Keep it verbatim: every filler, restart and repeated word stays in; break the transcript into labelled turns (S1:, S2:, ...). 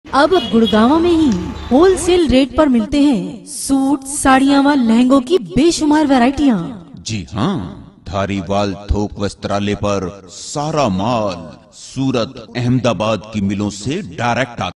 S1: अब गुड़गांव में ही wholesale rate पर मिलते हैं सूट, साड़ियाँ व लहंगों की बेशुमार वैरायटियाँ।
S2: जी हाँ, धारीवाल थोक वस्त्रालय पर सारा माल सूरत, अहमदाबाद की मिलों से डायरेक्ट आता